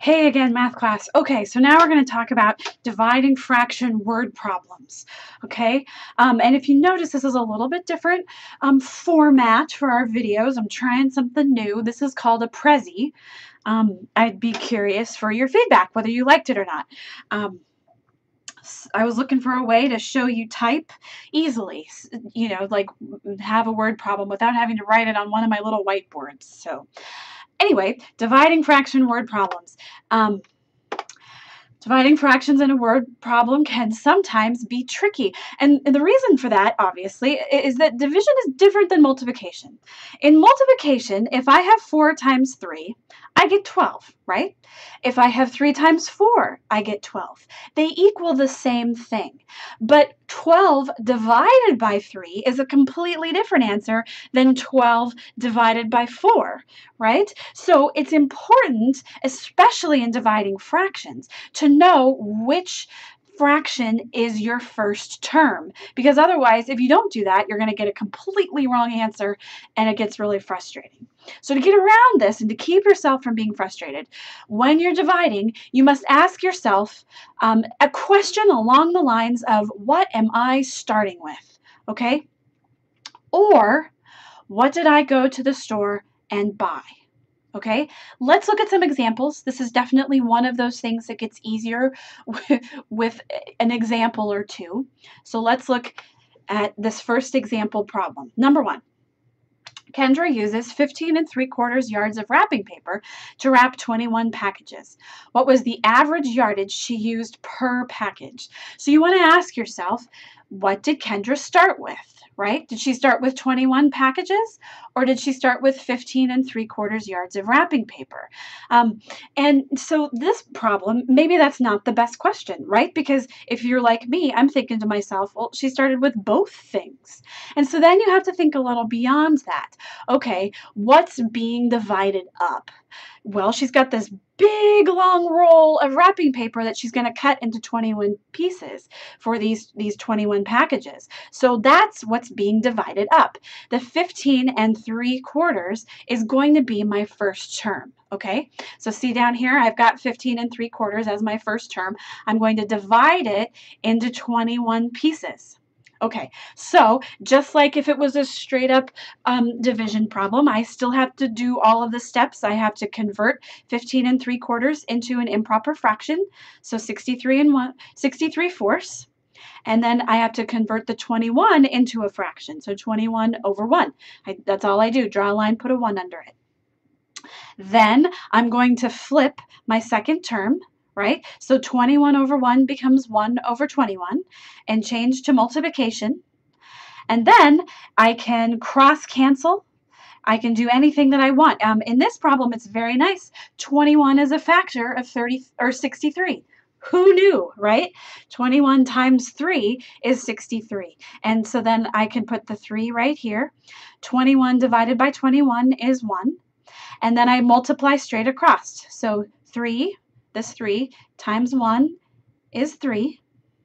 Hey again, math class. Okay, so now we're going to talk about dividing fraction word problems. Okay, and if you notice, this is a little bit different format for our videos. I'm trying something new. This is called a Prezi. I'd be curious for your feedback, whether you liked it or not. I was looking for a way to show you type easily, you know, like have a word problem without having to write it on one of my little whiteboards. So anyway, dividing fraction word problems. Dividing fractions in a word problem can sometimes be tricky. And the reason for that, obviously, is that division is different than multiplication. In multiplication, if I have 4 times 3, I get 12, right? If I have 3 times 4, I get 12. They equal the same thing. But 12 divided by 3 is a completely different answer than 12 divided by 4, right? So it's important, especially in dividing fractions, to know which fraction is your first term, because otherwise, if you don't do that, you're going to get a completely wrong answer and it gets really frustrating. So to get around this and to keep yourself from being frustrated, when you're dividing, you must ask yourself a question along the lines of, what am I starting with? Okay? Or, what did I go to the store and buy? Okay, let's look at some examples. This is definitely one of those things that gets easier with an example or two. So let's look at this first example problem. Number 1. Kendra uses 15 3/4 yards of wrapping paper to wrap 21 packages. What was the average yardage she used per package? So you want to ask yourself, what did Kendra start with, right? Did she start with 21 packages, or did she start with 15 3/4 yards of wrapping paper? And so this problem, maybe that's not the best question, right? Because if you're like me, I'm thinking to myself, well, she started with both things. And so then you have to think a little beyond that. Okay, what's being divided up? Well, she's got this big long roll of wrapping paper that she's going to cut into 21 pieces for these 21 packages. So that's what's being divided up. The 15 3/4 is going to be my first term. Okay, so see down here, I've got 15 3/4 as my first term. I'm going to divide it into 21 pieces. Okay, so just like if it was a straight up division problem, I still have to do all of the steps. I have to convert 15 3/4 into an improper fraction, so 63 4ths. And then I have to convert the 21 into a fraction, so 21 over 1. That's all I do, draw a line, put a 1 under it. Then I'm going to flip my second term, right? So 21 over 1 becomes 1 over 21 and change to multiplication. And then I can cross cancel. I can do anything that I want. In this problem, it's very nice. 21 is a factor of 30 or 63. Who knew, right? 21 times 3 is 63. And so then I can put the 3 right here. 21 divided by 21 is 1. And then I multiply straight across. So 3, this 3 times 1 is 3.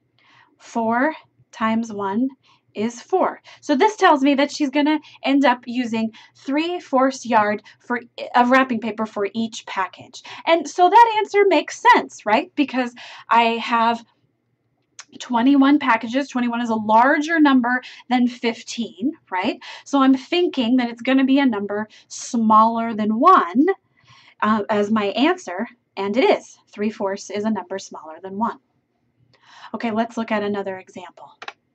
4 times 1 is 4. So this tells me that she's going to end up using 3/4 yard of wrapping paper for each package. And so that answer makes sense, right? Because I have 21 packages. 21 is a larger number than 15, right? So I'm thinking that it's going to be a number smaller than 1 as my answer, and it is. 3/4 is a number smaller than 1. Okay, let's look at another example.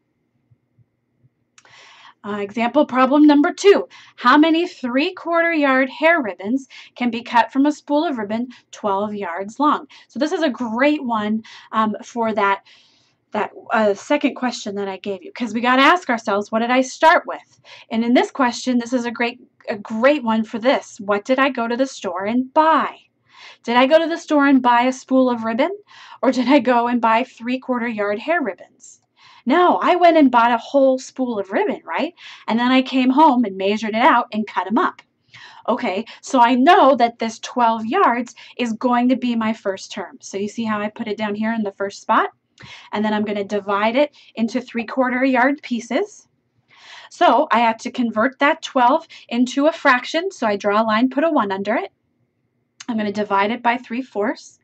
Example problem number 2. How many 3/4 yard hair ribbons can be cut from a spool of ribbon 12 yards long? So this is a great one for that second question that I gave you, because we got to ask ourselves, what did I start with? And in this question, this is a great one for this. What did I go to the store and buy? Did I go to the store and buy a spool of ribbon, or did I go and buy 3/4 yard hair ribbons? No, I went and bought a whole spool of ribbon, right? And then I came home and measured it out and cut them up. Okay, so I know that this 12 yards is going to be my first term. So you see how I put it down here in the first spot? And then I'm going to divide it into 3/4 yard pieces. So I have to convert that 12 into a fraction. So I draw a line, put a 1 under it. I'm going to divide it by 3/4.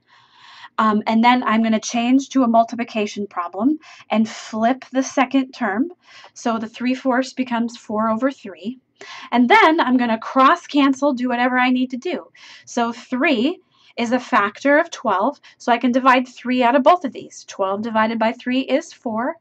And then I'm going to change to a multiplication problem and flip the second term. So the 3/4 becomes 4/3. And then I'm going to cross cancel, do whatever I need to do. So 3 is a factor of 12, so I can divide 3 out of both of these. 12 divided by 3 is 4.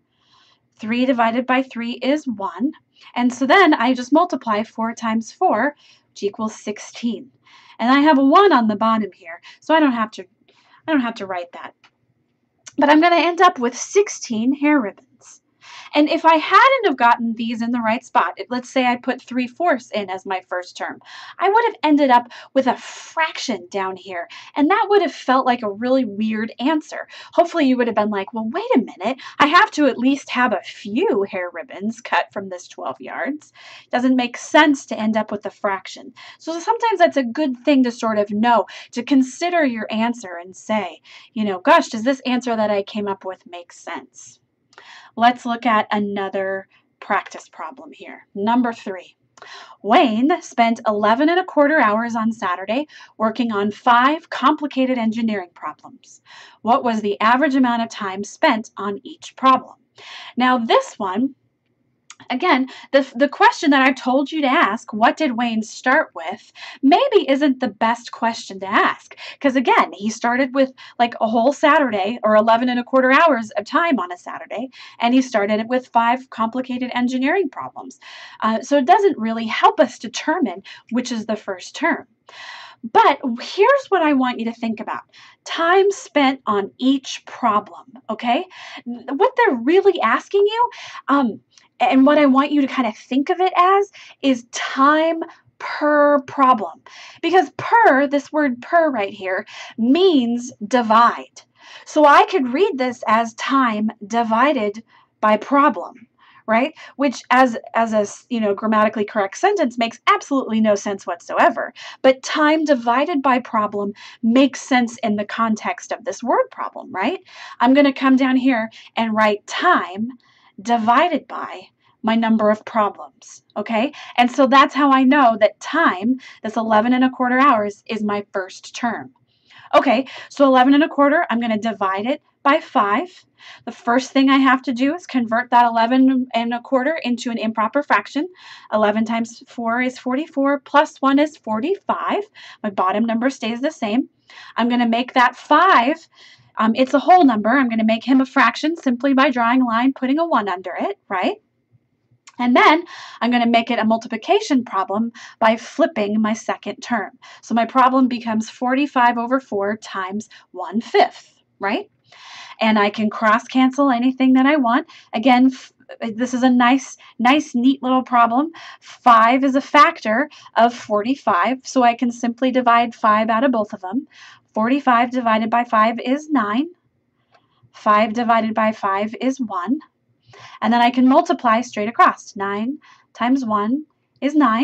3 divided by 3 is 1. And so then I just multiply 4 times 4, which equals 16. And I have a 1 on the bottom here, so I don't have to write that. But I'm going to end up with 16 hair ribbons. And if I hadn't have gotten these in the right spot, let's say I put 3/4 in as my first term, I would have ended up with a fraction down here, and that would have felt like a really weird answer. Hopefully you would have been like, well, wait a minute, I have to at least have a few hair ribbons cut from this 12 yards. It doesn't make sense to end up with a fraction. So sometimes that's a good thing to sort of know, to consider your answer and say, gosh, does this answer that I came up with make sense? Let's look at another practice problem here. Number 3. Wayne spent 11¼ hours on Saturday working on 5 complicated engineering problems. What was the average amount of time spent on each problem? Now this one, again, the question that I told you to ask, what did Wayne start with, maybe isn't the best question to ask. Because again, he started with like a whole Saturday or 11¼ hours of time on a Saturday, and he started with 5 complicated engineering problems. So it doesn't really help us determine which is the first term. But here's what I want you to think about. Time spent on each problem, okay? What they're really asking you, and what I want you to kind of think of it as, is time per problem. Because this word per right here, means divide. So I could read this as time divided by problem, right? Which as a grammatically correct sentence makes absolutely no sense whatsoever. But time divided by problem makes sense in the context of this word problem, right? I'm going to come down here and write time divided by my number of problems, okay? And so that's how I know that time, this 11¼ hours, is my first term. Okay, so 11¼ I'm going to divide it by 5. The first thing I have to do is convert that 11¼ into an improper fraction. 11 times 4 is 44, plus 1 is 45. My bottom number stays the same. I'm going to make that 5. It's a whole number. I'm going to make him a fraction simply by drawing a line, putting a 1 under it, right? And then I'm going to make it a multiplication problem by flipping my second term. So my problem becomes 45/4 times 1/5, right? And I can cross cancel anything that I want. Again, this is a nice, neat little problem. 5 is a factor of 45, so I can simply divide 5 out of both of them. 45 divided by 5 is 9. 5 divided by 5 is 1. And then I can multiply straight across. 9 times 1 is 9.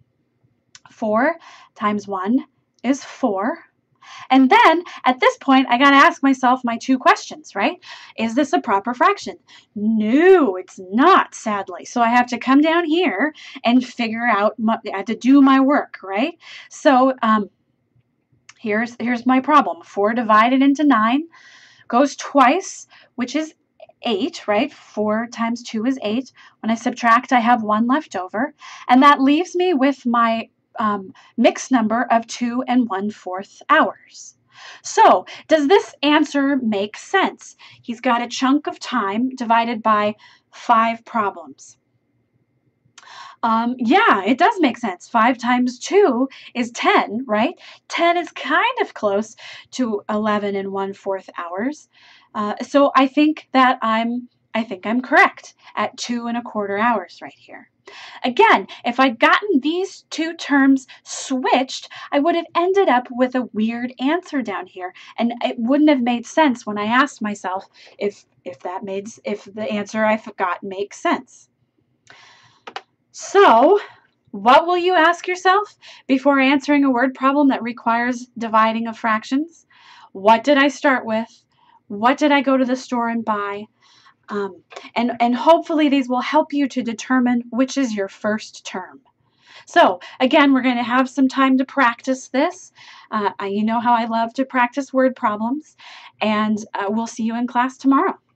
4 times 1 is 4. And then at this point, I got to ask myself my 2 questions, right? Is this a proper fraction? No, it's not, sadly. So I have to come down here and figure out, I have to do my work, right? So here's my problem. 4 divided into 9 goes twice, which is 8, right? 4 times 2 is 8. When I subtract, I have 1 left over. And that leaves me with my mixed number of 2 1/4 hours. So does this answer make sense? He's got a chunk of time divided by 5 problems. Yeah, it does make sense. 5 times 2 is 10, right? 10 is kind of close to 11 1/4 hours. So I think that I'm correct at 2 1/4 hours right here. Again, if I'd gotten these 2 terms switched, I would have ended up with a weird answer down here, and it wouldn't have made sense when I asked myself if the answer I got makes sense. So, what will you ask yourself before answering a word problem that requires dividing of fractions? What did I start with? What did I go to the store and buy? And hopefully these will help you to determine which is your first term. So again, we're going to have some time to practice this. You know how I love to practice word problems, and we'll see you in class tomorrow.